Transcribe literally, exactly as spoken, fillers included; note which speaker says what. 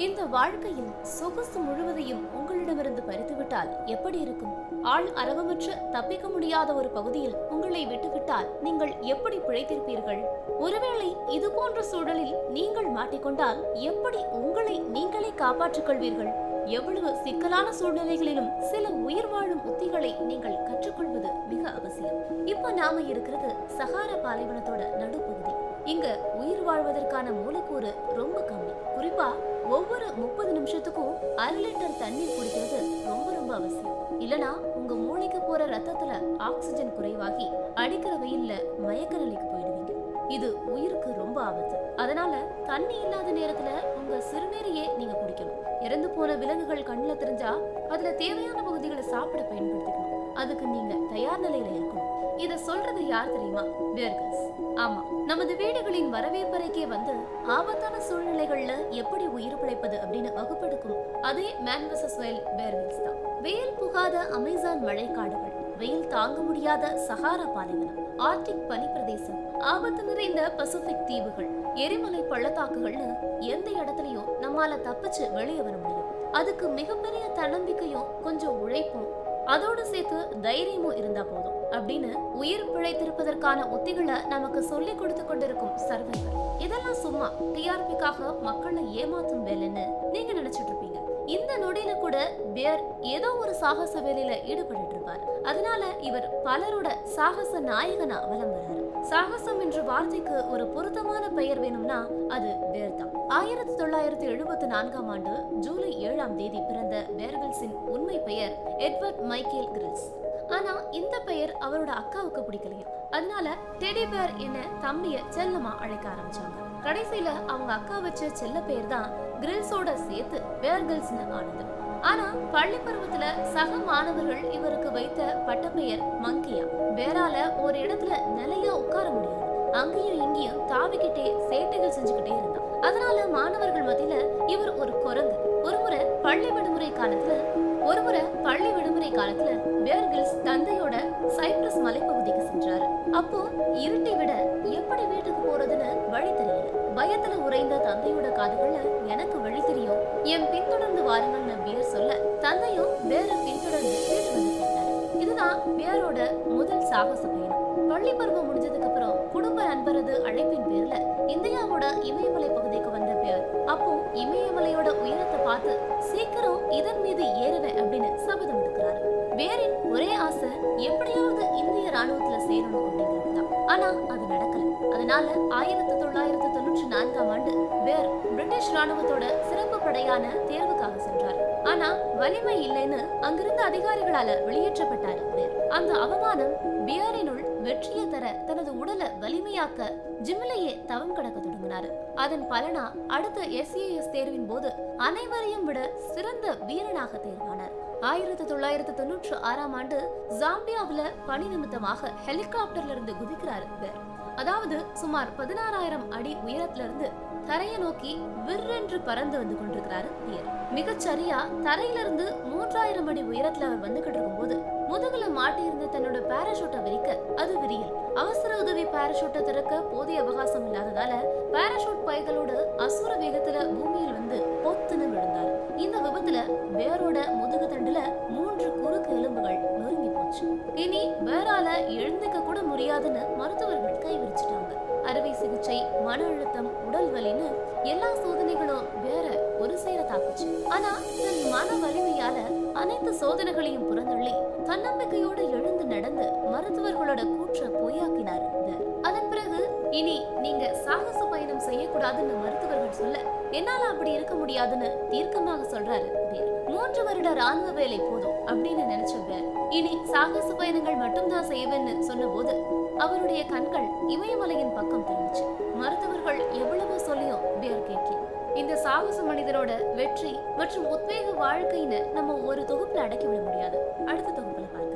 Speaker 1: இந்த வாழ்க்கையில் சொகுசு முழுவதையும் உங்களிடமிருந்து பறித்துவிட்டால் எப்படி இருக்கும்? ஆள் அரவமற்ற தப்பிக்க முடியாத ஒரு பகுதியில் உங்களை விட்டுவிட்டால் நீங்கள் எப்படி பிழைத்திருப்பீர்கள்? ஒருவேளை இது போன்ற சூழலில் நீங்கள் மாட்டிக்கொண்டால் எப்படி உங்களை நீங்களே காப்பாற்றிக் கொள்வீர்கள்? எவ்வளவு சிக்கலான சூழ்நிலைகளிலும் சில உயிர் வாழும் உத்திகளை நீங்கள் கற்றுக்கொள்வது மிக அவசியம். இப்ப நாம இருக்கிறது சஹாரா பாலைவனத்தோட நடுப்பகுதி. இங்க உயிர் வாழ்வதற்கான மூலக்கூறு ரொம்ப கம்மி. குறிப்பா ஒவ்வொரு முப்பது நிமிஷத்துக்கும் அரை லிட்டர் தண்ணீர் குடிக்கிறது ரொம்ப ரொம்ப அவசியம். இல்லனா உங்க மூளைக்கு போற ரத்தத்துல ஆக்சிஜன் குறைவாகி அடிக்கிற வெயில்ல மயக்க நிலைக்கு போயிடுவீங்க. இது உயிருக்கு ரொம்ப ஆபத்து. அதனால தண்ணி இல்லாத நேரத்துல உங்க சிறுநீரையே நீங்க குடிக்கணும். இறந்து போன விலங்குகள் கண்ணுல தெரிஞ்சா அதுல தேவையான பகுதிகளை சாப்பிட பயன்படுத்திக்கணும். அதுக்கு நீங்க தயார் நிலையில இருக்கணும். இத சொல்றது யார் தெரியுமா? Bear Grylls. ஆமா, நமது வீடுகளின் வரவேற்பறைக்கே வந்து ஆபத்தான சூழ்நிலைகள்ல எப்படி உயிர் பிழைப்பது அப்படின்னு வகுப்பெடுக்கும் அதே man versus wild Bear Grylls தான். வெயில் புகாத அமேசான் மழைக்காடுகள், வெயில் தாங்க முடியாத சஹாரா பாலைவனம், ஆர்டிக் பனி பிரதேசம், ஆபத்து நிறைந்த பசிபிக் தீவுகள், எரிமலை பள்ளத்தாக்குகள்னு எந்த இடத்துலயும் நம்மால தப்பிச்சு வெளியே வர முடியும். அதுக்கு மிகப்பெரிய தன்னம்பிக்கையும் கொஞ்சம் உழைப்பும் அதோடு சேர்த்து தைரியமும் இருந்தா போதும் அப்படின்னு உயிர் பிழைத்திருப்பதற்கான உத்திகளை நமக்கு சொல்லி கொடுத்து கொண்டிருக்கும் சர்வைவர். இதெல்லாம் சும்மா டிஆர்பிக்காக மக்களை ஏமாத்தும் வேலைன்னு நீங்க நினைச்சிட்டு இருப்பீங்க. இந்த நொடியில கூட பியர் ஏதோ ஒரு சாகச வேலையில ஈடுபட்டு இருப்பார். அதனால இவர் பலரோட சாகச நாயகனா வலம் வர்றாரு. சாகசம் என்ற வார்த்தைக்கு ஒரு பொருத்தமான பெயர் வேணும்னா அது பியர் தான். ஆயிரத்தி தொள்ளாயிரத்தி எழுபத்தி நான்காம் ஆண்டு ஜூலை ஏழாம் தேதி பிறந்த பியர் கிரில்ஸின் உண்மை பெயர் எட்வர்ட் மைக்கேல் கிரில்ஸ். ஆனா இந்த பெயர் அவரோட அக்காவுக்கு பிடிக்கலையா. அதனால டெடி பியர் என்ன தம்பிய செல்லமா அழைக்க ஆரம்பிச்சாங்க. கடைசியில அவங்க அக்கா வச்ச செல்ல பெயர் தான் கிரில்ஸோட சேர்த்து பியர் கிரில்ஸ்னு ஆனது. ஆனா பள்ளி பருவத்துல சக மாணவர்கள் இவருக்கு வைத்த பட்டப்பெயர் மங்கியா. பேரால ஒரு இடத்துல நிலையா உட்கார முடியாது. அங்கேயும் இங்கேயும் தாவிக்கிட்டே சேட்டைகள் செஞ்சுக்கிட்டே இருந்தான். அதனால மாணவர்கள் மத்தியில இவர் ஒரு குரங்கு. ஒருமுறை பள்ளி விடுமுறை காலத்துல ஒருமுறை பள்ளி விடுமுறை காலத்துல பியர் கிரில்ஸ் தந்தையோட சைப்ரஸ் மலைப்பகுதிக்கு சென்றாரு. அப்போ இருட்டை விட எப்படி வீட்டுக்கு போறதுன்னு வழி தெரியல. பயத்துல உறைந்த தந்தையோட காதுகள்ல எனக்கு வழி தெரியும், என் பின்தொடர்ந்து வாருங்கள்னு பியர் சொல்ல தந்தையும் பியர பின்தொடர்ந்து வீட்டு வந்து கேட்டாரு. இதுதான் பியரோட முதல் சாகச பயணம். பள்ளி பருவம் முடிஞ்சதுக்கு அப்புறம் குடும்ப நண்பரது அழைப்பின் பேர்ல இந்தியாவோட இமயமலை பகுதிக்கு வந்த பியர் அப்போ இமயமலையோட உயரத்தை பார்த்து சீக்கிரம் இதன் மீது ஏறுவேன் அப்படின்னு சபதம் எடுக்கிறாரு. பியரின் ஒரே ஆசை எப்படியாவது இந்திய ராணுவத்துல சேரணும் அப்படிங்கிறது தான். ஆனா அது நடக்கல. அதனால ஆயிரத்தி தொள்ளாயிரத்தி தொண்ணூற்றி நான்காம் ஆண்டு பியர் பிரிட்டிஷ் ராணுவத்தோட சிறப்பு படையான தேர்வுக்காக சென்றார். ஆனா வலிமை இல்லைன்னு அங்கிருந்த அதிகாரிகளால வெளியேற்றப்பட்டாரு பியர். அந்த அவமானம் பியரினுள் வெற்றியை தர தனது உடலை வலிமையாக்க ஜிம்மிலேயே தவம் கடக்க தொடங்கினாரு. அதன் பலனா அடுத்த எஸ்ஏஎஸ் தேர்வின் போது அனைவரையும் விட சிறந்த வீரனாக தேர்வானார். ஆயிரத்தி தொள்ளாயிரத்தி தொண்ணூற்றி ஆறாம் ஆண்டு ஜாம்பியாவில பணி நிமித்தமாக ஹெலிகாப்டர்ல இருந்து குதிக்கிறாரு பியர். அதாவது சுமார் பதினாறாயிரம் அடி உயரத்துல இருந்து தரையை நோக்கி விற்றென்று பறந்து வந்து கொண்டிருக்கிறாரு பியர். மிகச்சரியா தரையிலிருந்து மூன்றாயிரம் அடி உயரத்துல அவர் வந்துகிட்டு இருக்கும் போது முதுகுல மாட்டியிருந்த தன்னோட பாராசூட்டை விரிக்க அது விரியல். அவசர உதவி பாராசூட்டை திறக்க போதிய அவகாசம் இல்லாததால பாராசூட் பைகளோடு அசுர வேகத்துல பூமியில் வந்து பொத்துன்னு விழுந்தாரு. இந்த விபத்துல பியரோட முதுகு தண்டுல மூன்று குறுக்கு எலும்புகள் நொறுங்கி போச்சு. இனி பியரால எழுந்துக்க கூட முடியாதுன்னு மருத்துவர்கள் கைவிரிச்சிட்டாங்க. அறுவை சிகிச்சை, மன அழுத்தம், உடல் வலின்னு எல்லா சோதனைகளும் வேற ஒரு சேர தாக்குச்சு. ஆனா தன் மன வலிமையால அனைத்து சோதனைகளையும் புறந்தள்ளி தன்னம்பிக்கையோடு எழுந்து நடந்து மருத்துவர்களோட கூற்ற பொய்யாக்கினார். அதன் பிறகு இனி நீங்க சாகச பயணம் செய்யக்கூடாதுன்னு மருத்துவர்கள் சொல்ல என்னால அப்படி இருக்க முடியாதுன்னு தீர்க்கமாக சொல்றாரு பியர். மூன்று வருட ராணுவ வேலை போதும் அப்படின்னு நினைச்ச பியர் இனி சாகச பயணங்கள் மட்டும்தான் செய்வேன்னு சொன்ன போது அவருடைய கண்கள் இமயமலையின் பக்கம் திரும்பிச்சு. மருத்துவர்கள் எவ்வளவோ சொல்லியும் பியர் கேட்கல. இந்த சாகச மனிதரோட வெற்றி மற்றும் உத்வேக வாழ்க்கைன்னு நம்ம ஒரு தொகுப்புல அடக்கி விட முடியாது. அடுத்த தொகுப்புல பார்க்கலாம்.